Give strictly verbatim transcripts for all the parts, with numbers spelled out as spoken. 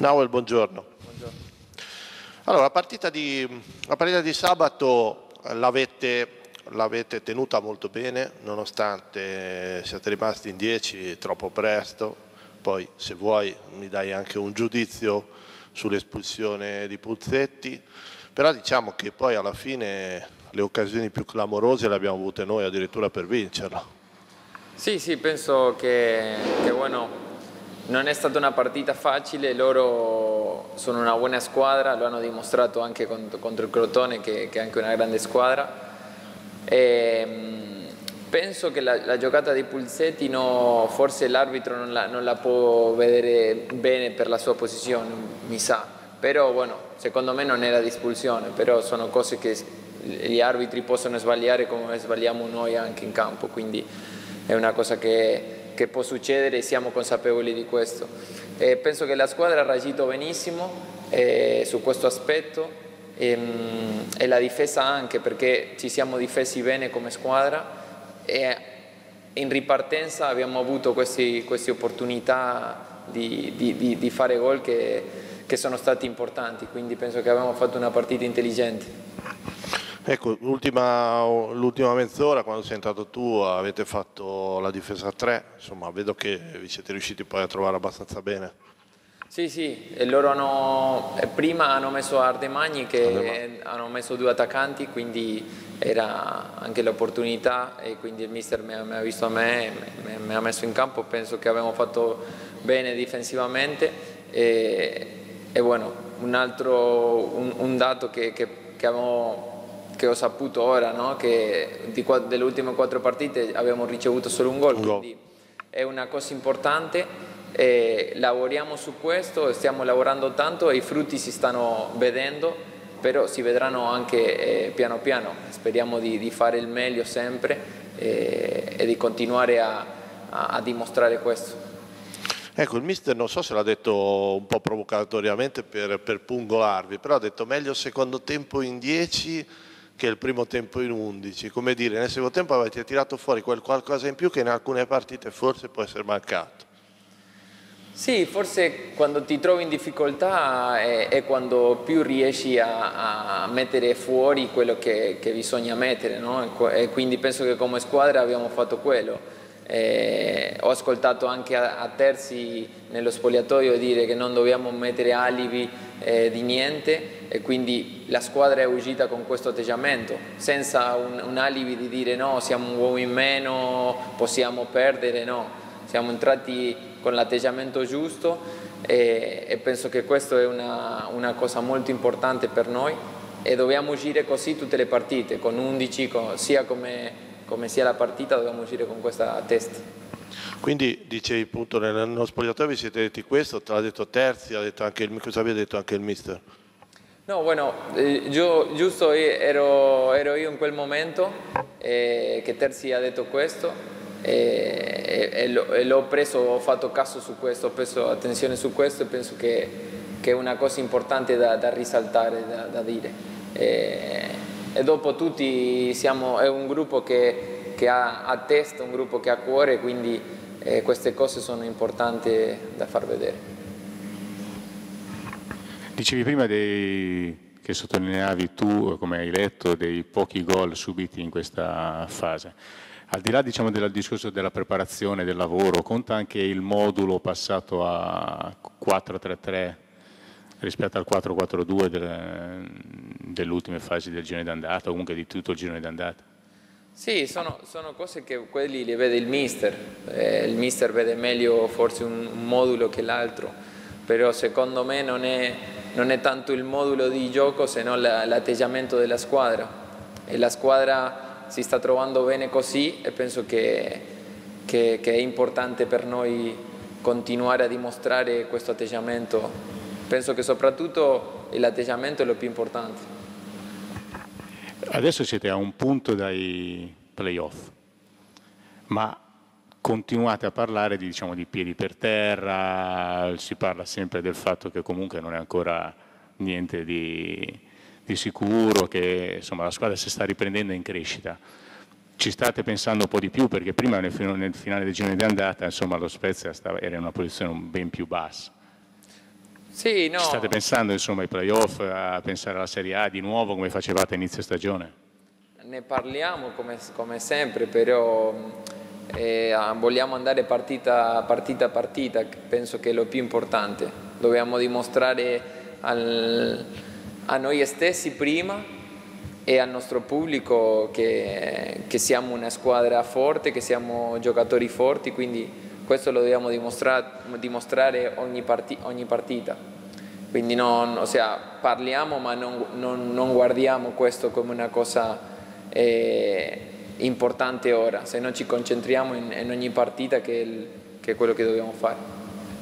Nauel, buongiorno. Buongiorno. Allora, la partita di, la partita di sabato l'avete l'avete tenuta molto bene, nonostante siate rimasti in dieci troppo presto. Poi, se vuoi, mi dai anche un giudizio sull'espulsione di Puzzetti. Però diciamo che poi alla fine le occasioni più clamorose le abbiamo avute noi, addirittura per vincerla. Sì, sì, penso che, che bueno, non è stata una partita facile, loro sono una buona squadra, lo hanno dimostrato anche contro, contro il Crotone che, che è anche una grande squadra. E, mh, penso che la, la giocata dei Puzzetti no, forse l'arbitro non la, non la può vedere bene per la sua posizione, mi sa, però bueno, secondo me non era di espulsione, però sono cose che gli arbitri possono sbagliare come sbagliamo noi anche in campo, quindi è una cosa che che può succedere e siamo consapevoli di questo. E penso che la squadra ha reagito benissimo eh, su questo aspetto e, mh, e la difesa anche, perché ci siamo difesi bene come squadra e in ripartenza abbiamo avuto questi, queste opportunità di, di, di, di fare gol che, che sono stati importanti, quindi penso che abbiamo fatto una partita intelligente. Ecco, l'ultima mezz'ora, quando sei entrato tu, avete fatto la difesa a tre, insomma, vedo che vi siete riusciti poi a trovare abbastanza bene. Sì, sì, e loro hanno, prima hanno messo Ardemagni che Ardemagni. hanno messo due attaccanti, quindi era anche l'opportunità e quindi il mister mi ha, mi ha visto a me, mi, mi ha messo in campo, penso che abbiamo fatto bene difensivamente e, e bueno, un altro un, un dato che, che, che abbiamo che ho saputo ora, no? Che di, delle ultime quattro partite abbiamo ricevuto solo un gol, quindi è una cosa importante, e lavoriamo su questo, stiamo lavorando tanto e i frutti si stanno vedendo, però si vedranno anche eh, piano piano, speriamo di, di fare il meglio sempre eh, e di continuare a, a, a dimostrare questo. Ecco, il mister non so se l'ha detto un po' provocatoriamente per, per pungolarvi, però ha detto meglio il secondo tempo in dieci che il primo tempo in undici, come dire, nel secondo tempo avete tirato fuori quel qualcosa in più che in alcune partite forse può essere mancato. Sì, forse quando ti trovi in difficoltà è, è quando più riesci a, a mettere fuori quello che, che bisogna mettere, no? E quindi penso che come squadra abbiamo fatto quello. Eh, ho ascoltato anche a, a Terzi nello spogliatoio dire che non dobbiamo mettere alibi eh, di niente e quindi la squadra è uscita con questo atteggiamento senza un, un alibi di dire no, siamo un uomo in meno, possiamo perdere, no, siamo entrati con l'atteggiamento giusto e, e penso che questo è una, una cosa molto importante per noi e dobbiamo uscire così tutte le partite, con undici, con, sia come come sia la partita dobbiamo uscire con questa testa. Quindi dicevi appunto nello spogliatoio vi siete detti questo, te l'ha detto Terzi, ha detto anche il, cosa aveva detto anche il mister? No, bueno, eh, io giusto ero, ero io in quel momento eh, che Terzi ha detto questo e, e, e l'ho preso, ho fatto caso su questo, ho preso attenzione su questo e penso che, che è una cosa importante da, da risaltare, da, da dire. E, e dopo tutti siamo, è un gruppo che, che ha a testa, un gruppo che ha cuore, quindi eh, queste cose sono importanti da far vedere. Dicevi prima dei, che sottolineavi tu, come hai letto, dei pochi gol subiti in questa fase. Al di là, diciamo, del discorso della preparazione, del lavoro, conta anche il modulo passato a quattro tre tre rispetto al quattro quattro due del, delle ultime fasi del girone d'andata, o comunque di tutto il girone d'andata? Sì, sono, sono cose che quelli li vede il mister, eh, il mister vede meglio forse un, un modulo che l'altro, però secondo me non è, non è tanto il modulo di gioco se non l'atteggiamento della squadra, e la squadra si sta trovando bene così e penso che, che, che è importante per noi continuare a dimostrare questo atteggiamento. Penso che soprattutto l'atteggiamento è lo più importante. Adesso siete a un punto dai playoff, ma continuate a parlare di, diciamo, di piedi per terra, si parla sempre del fatto che comunque non è ancora niente di, di sicuro, che insomma, la squadra si sta riprendendo in crescita. Ci state pensando un po' di più, perché prima nel, nel finale del girone di andata insomma, lo Spezia stava, era in una posizione ben più bassa. Sì, no. Ci state pensando insomma ai playoff, a pensare alla Serie A di nuovo come facevate a inizio stagione? Ne parliamo come, come sempre, però eh, vogliamo andare partita, partita a partita, penso che è lo più importante. Dobbiamo dimostrare al, a noi stessi prima e al nostro pubblico che, che siamo una squadra forte, che siamo giocatori forti, quindi questo lo dobbiamo dimostrare, dimostrare ogni, parti, ogni partita. Quindi non, ossia, parliamo ma non, non, non guardiamo questo come una cosa eh, importante ora, se no ci concentriamo in, in ogni partita che è, il, che è quello che dobbiamo fare.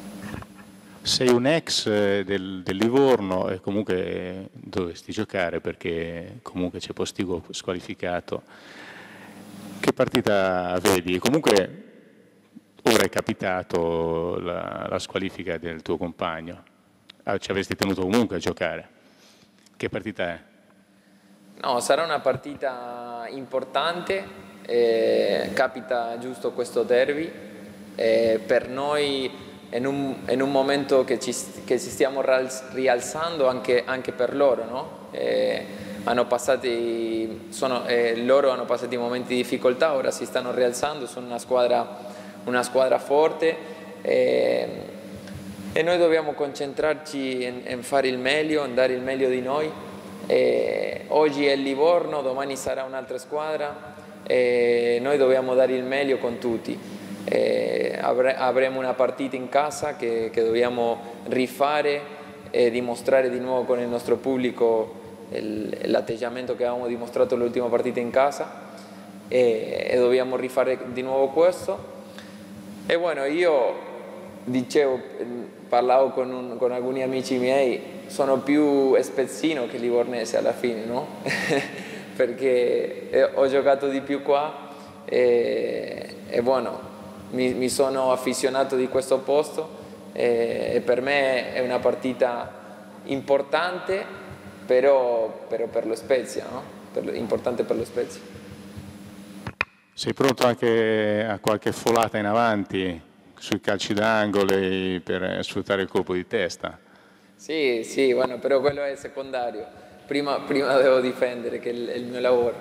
Sei un ex del, del Livorno e comunque dovresti giocare perché comunque c'è Postigo squalificato. Che partita vedi? Comunque ora è capitato la, la squalifica del tuo compagno, ci avresti tenuto comunque a giocare. Che partita è? No, sarà una partita importante, eh, capita giusto questo derby, eh, per noi in un, in un momento che ci, che ci stiamo rialzando anche, anche per loro, no? Eh, hanno passati, sono, eh, loro hanno passato momenti di difficoltà, ora si stanno rialzando, sono una squadra, una squadra forte eh, e noi dobbiamo concentrarci in, in fare il meglio, in dare il meglio di noi. Eh, oggi è il Livorno, domani sarà un'altra squadra e noi dobbiamo dare il meglio con tutti. Eh, avre, avremo una partita in casa che, che dobbiamo rifare e dimostrare di nuovo con il nostro pubblico l'atteggiamento che avevamo dimostrato l'ultima partita in casa e, e dobbiamo rifare di nuovo questo. E bueno, io dicevo, parlavo con, un, con alcuni amici miei, sono più spezzino che livornese alla fine, no? Perché ho giocato di più qua e, e bueno, mi, mi sono affezionato di questo posto e, e per me è una partita importante, però, però per lo Spezia, no? Per lo, importante per lo Spezia. Sei pronto anche a qualche folata in avanti sui calci d'angolo per sfruttare il colpo di testa? Sì, sì, bueno, però quello è secondario. Prima, prima devo difendere, che è il mio lavoro.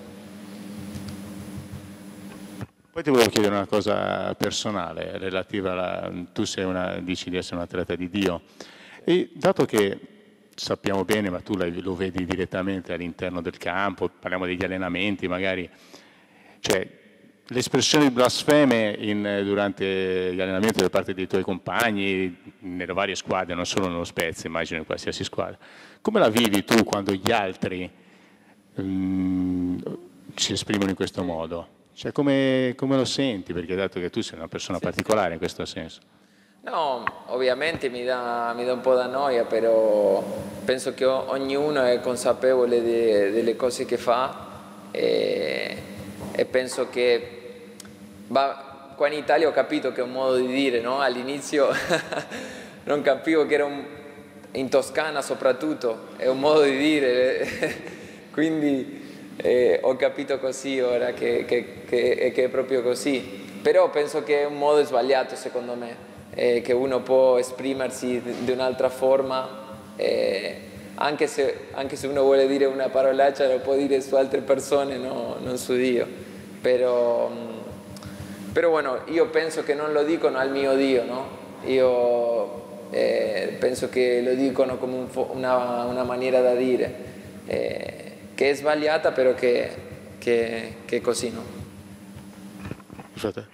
Poi ti volevo chiedere una cosa personale relativa alla... Tu sei una, dici di essere un atleta di Dio. E dato che sappiamo bene, ma tu lo vedi direttamente all'interno del campo, parliamo degli allenamenti magari, cioè l'espressione di blasfeme in, durante gli allenamenti da parte dei tuoi compagni nelle varie squadre, non solo nello Spezia, immagino in qualsiasi squadra, come la vivi tu quando gli altri um, si esprimono in questo modo? Cioè come, come lo senti? Perché dato che tu sei una persona sì, particolare sì. in questo senso. No, ovviamente mi dà, mi dà un po' da noia, però penso che ognuno è consapevole de, delle cose che fa e, e penso che bah, qua in Italia ho capito che è un modo di dire, no? All'inizio non capivo che era un, in Toscana soprattutto, è un modo di dire, quindi eh, ho capito così ora che, che, che, che è proprio così, però penso che è un modo sbagliato secondo me. Eh, che uno può esprimersi di un'altra forma, eh, anche, se, anche se uno vuole dire una parolaccia lo può dire su altre persone, no, non su Dio, però, però bueno, io penso che non lo dicono al mio Dio, no? Io eh, penso che lo dicono come un una, una maniera da dire, eh, che è sbagliata però che, che, che è così, no? Scusate.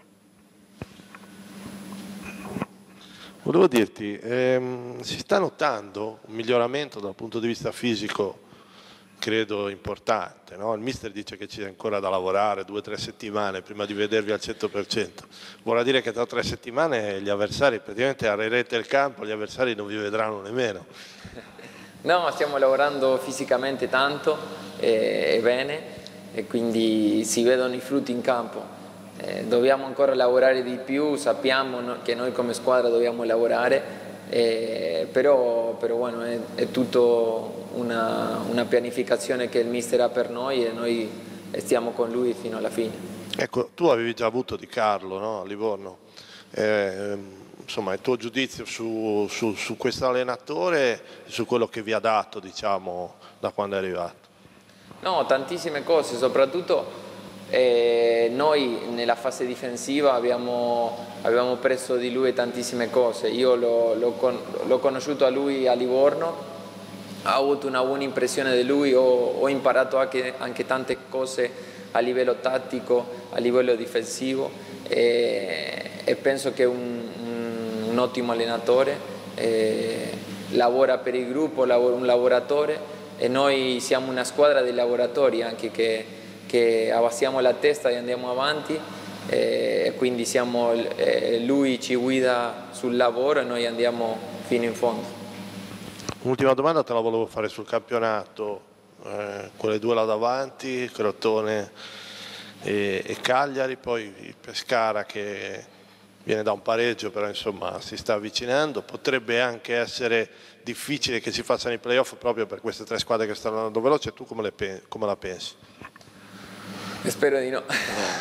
Volevo dirti, ehm, si sta notando un miglioramento dal punto di vista fisico, credo importante, no? Il mister dice che c'è ancora da lavorare due o tre settimane prima di vedervi al cento per cento. Vuol dire che tra tre settimane gli avversari, praticamente arrerete il campo, gli avversari non vi vedranno nemmeno. No, stiamo lavorando fisicamente tanto e, e bene e quindi si vedono i frutti in campo. Eh, dobbiamo ancora lavorare di più, sappiamo no, che noi come squadra dobbiamo lavorare, eh, però, però bueno, è, è tutto una, una pianificazione che il mister ha per noi e noi stiamo con lui fino alla fine. Ecco, tu avevi già avuto Di Carlo, no? A Livorno, eh, insomma, il tuo giudizio su, su, su questo allenatore e su quello che vi ha dato, diciamo, da quando è arrivato. No, tantissime cose, soprattutto eh, noi nella fase difensiva abbiamo, abbiamo preso di lui tantissime cose. Io l'ho conosciuto a lui a Livorno, ho avuto una buona impressione di lui, ho, ho imparato anche, anche tante cose a livello tattico, a livello difensivo e, e penso che è un, un, un ottimo allenatore, eh, lavora per il gruppo, lavora, un lavoratore e noi siamo una squadra di lavoratori anche che, che abbassiamo la testa e andiamo avanti e quindi siamo, eh, lui ci guida sul lavoro e noi andiamo fino in fondo. Un'ultima domanda te la volevo fare sul campionato, eh, quelle due là davanti, Crotone e, e Cagliari, poi il Pescara che viene da un pareggio però insomma si sta avvicinando, potrebbe anche essere difficile che si facciano i playoff proprio per queste tre squadre che stanno andando veloce. Tu come, le, come la pensi? Spero di no.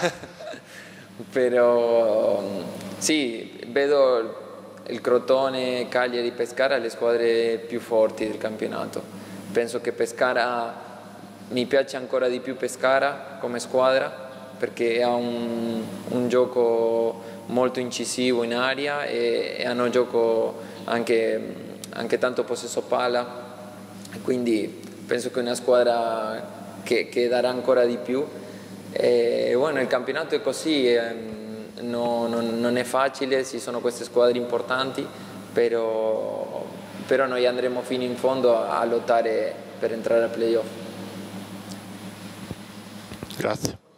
Però sì, vedo il Crotone, Cagliari, Pescara le squadre più forti del campionato. Penso che Pescara, mi piace ancora di più Pescara come squadra perché ha un, un gioco molto incisivo in aria e, e hanno gioco anche, anche tanto possesso palla, quindi penso che è una squadra che, che darà ancora di più. E bueno, il campionato è così, eh, no, non, non è facile, ci sono queste squadre importanti, però, però noi andremo fino in fondo a, a lottare per entrare al playoff. Grazie.